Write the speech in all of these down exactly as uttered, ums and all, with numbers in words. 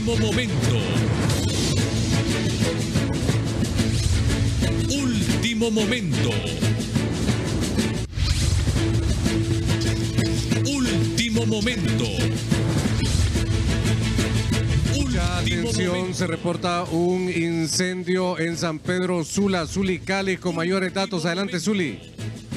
Último momento. Último momento. Último momento. Mucha atención, se reporta un incendio en San Pedro Sula, Zuli, Cali, con mayores datos. Adelante, Zuli.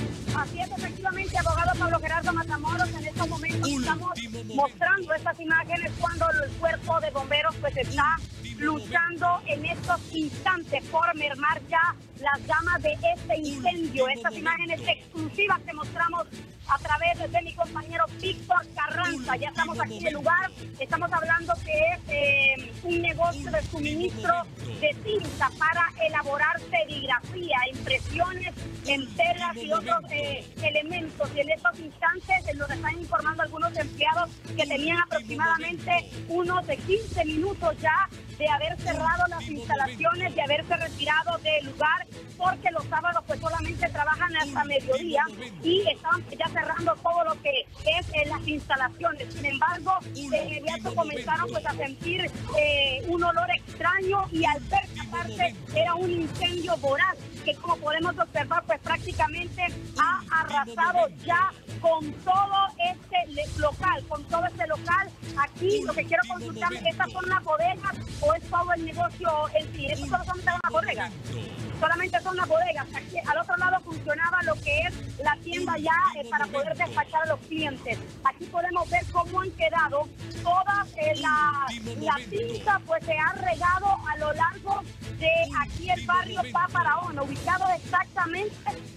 Así es, efectivamente, abogado Pablo Gerardo Matamoros, en estos momentos estamos mostrando estas imágenes cuando el cuerpo de bomberos pues está luchando en estos instantes por mermar ya las llamas de este incendio. Estas imágenes exclusivas que mostramos a través de mi compañero Víctor Carranza. Ya estamos aquí en el lugar, estamos hablando que es eh, un negocio de suministro de tinta para elaborar serigrafía, impresiones en telas y otros eh, elementos. Y en estos instantes nos están informando algunos empleados que tenían aproximadamente unos de quince minutos ya de haber cerrado las instalaciones, de haberse retirado del lugar, porque los sábados pues solamente trabajan hasta mediodía y estaban ya cerrando todo lo que es en las instalaciones. Sin embargo, de inmediato comenzaron pues a sentir eh, un olor extraño y al percatarse era un incendio voraz que, como podemos observar, pues prácticamente ha arrasado ya con todo este local, con todo este local. Aquí lo que quiero consultar es, ¿estas son las bodegas o es todo el negocio en sí? ¿Esto solo son las bodegas? Solamente son las bodegas. Aquí al otro lado funcionaba lo que es la tienda ya eh, para poder despachar a los clientes. Aquí podemos ver cómo han quedado todas eh, la, la tinta, pues se ha regado a lo largo de aquí el barrio Paparaona, ubicado exactamente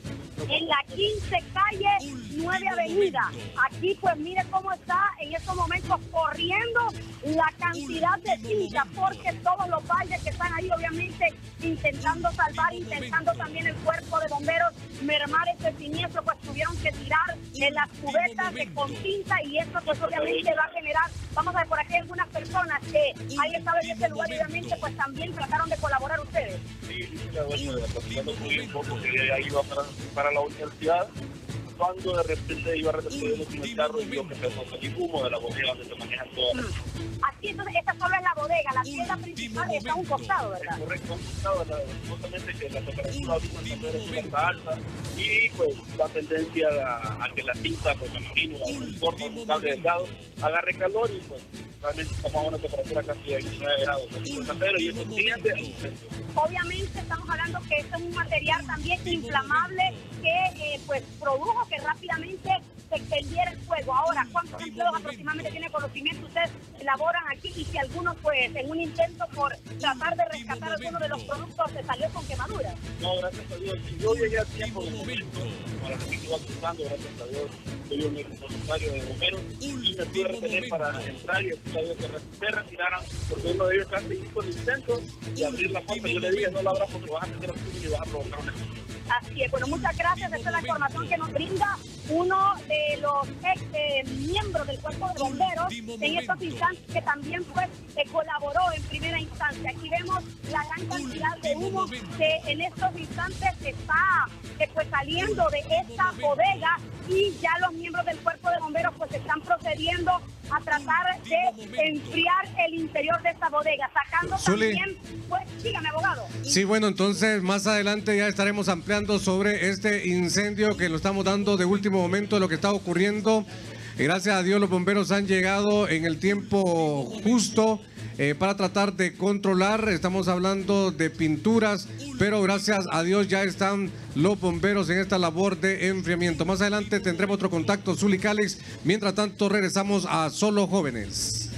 en la quince calle, nueve avenida. Aquí pues mire cómo está en estos momentos corriendo la cantidad de tinta, porque todos los valles que están ahí obviamente intentando salvar, intentando también el cuerpo de bomberos mermar este siniestro, pues tuvieron que tirar en las cubetas de, con tinta, y esto pues obviamente va a generar, vamos a ver por aquí algunas personas que ahí estaban en este lugar y obviamente pues también trataron de colaborar ustedes. Sí, sí, la dueña de la partida muy un poco que ya iba para, para la universidad, cuando de repente iba retrocediendo con el carro y vio que empezó a salir humo de la bodega donde se manejan todas las... Aquí entonces esta solo es la bodega, la tienda principal está a un costado, ¿verdad? Correcto, a un costado, justamente que la temperatura ahorita en San Pedro Sula está alta y pues la tendencia a, a que la tinta, pues me imagino, a un corto, un cable delgado, agarre calor y pues realmente estamos a una temperatura casi de veintinueve grados en San Pedro y eso tiende. Obviamente estamos hablando que este es un material también inflamable que eh, pues produjo que rápidamente se extendiera el fuego. Ahora, ¿cuántos empleados aproximadamente tiene conocimiento ustedes elaboran aquí? Y si algunos pues en un intento por tratar de rescatar algunos de los productos se salió con quemaduras. No, gracias a Dios. Yo llegué a tiempo de momento, para que me iba cruzando, gracias a Dios. Soy un voluntario de bomberos y me pude retener para entrar y después a Dios que se retiraran, porque uno de ellos casi hizo el intento de abrir la puerta. Yo le dije, no la abras porque vas a tener un y vas a provocar una explosión. Así es, bueno, muchas gracias. Esta es la información que nos brinda uno de los ex eh, miembros del cuerpo de bomberos en estos instantes, que también pues eh, colaboró en primera instancia. Aquí vemos la gran cantidad de humo que en estos instantes está eh, pues saliendo de esta bodega, y ya los miembros del cuerpo de bomberos pues están procediendo a tratar de enfriar el interior de esta bodega, sacando Zuli. también, pues, dígame, abogado. Sí, bueno, entonces más adelante ya estaremos ampliando sobre este incendio que lo estamos dando de último momento de lo que está ocurriendo. Y gracias a Dios los bomberos han llegado en el tiempo justo eh, para tratar de controlar. Estamos hablando de pinturas, pero gracias a Dios ya están los bomberos en esta labor de enfriamiento. Más adelante tendremos otro contacto, Zuli Calix. Mientras tanto regresamos a Solo Jóvenes.